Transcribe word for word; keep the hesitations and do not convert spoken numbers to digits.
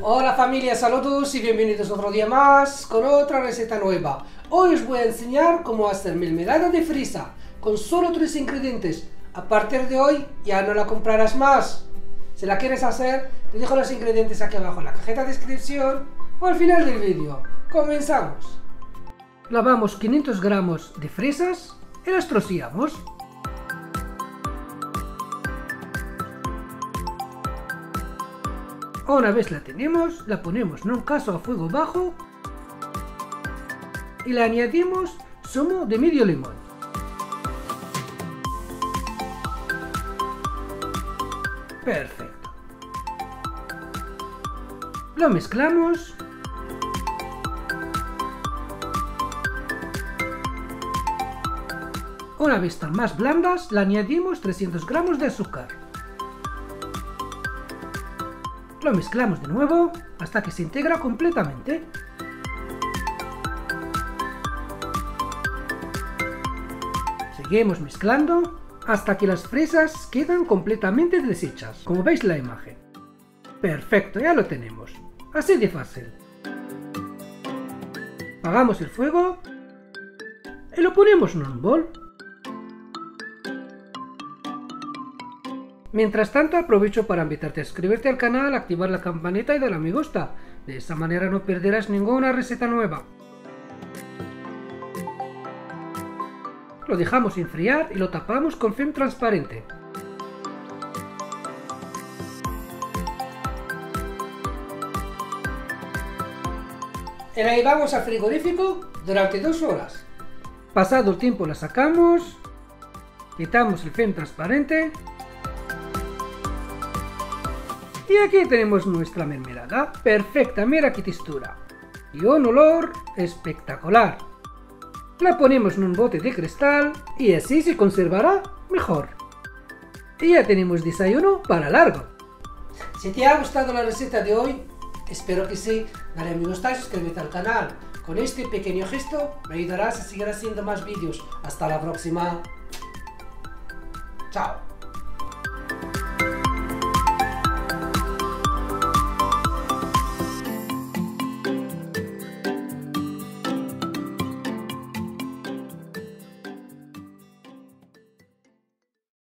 Hola familia, saludos y bienvenidos otro día más con otra receta nueva. Hoy os voy a enseñar cómo hacer mermelada de fresa con solo tres ingredientes. A partir de hoy ya no la comprarás más. Si la quieres hacer, te dejo los ingredientes aquí abajo en la cajita de descripción o al final del vídeo. Comenzamos. Lavamos quinientos gramos de fresas y las troceamos. Una vez la tenemos, la ponemos en un cazo a fuego bajo y le añadimos zumo de medio limón. Perfecto. Lo mezclamos. Una vez están más blandas, le añadimos trescientos gramos de azúcar. Lo mezclamos de nuevo hasta que se integra completamente. Seguimos mezclando hasta que las fresas quedan completamente deshechas, como veis en la imagen. Perfecto, ya lo tenemos. Así de fácil. Apagamos el fuego y lo ponemos en un bol. Mientras tanto, aprovecho para invitarte a suscribirte al canal, activar la campanita y darle a me gusta. De esta manera no perderás ninguna receta nueva. Lo dejamos enfriar y lo tapamos con film transparente. Y la llevamos al frigorífico durante dos horas. Pasado el tiempo la sacamos, quitamos el film transparente. Y aquí tenemos nuestra mermelada, perfecta, mira qué textura y un olor espectacular. La ponemos en un bote de cristal y así se conservará mejor. Y ya tenemos desayuno para largo. Si te ha gustado la receta de hoy, espero que sí, dale a me gusta y suscríbete al canal. Con este pequeño gesto me ayudarás a seguir haciendo más vídeos. Hasta la próxima. Chao.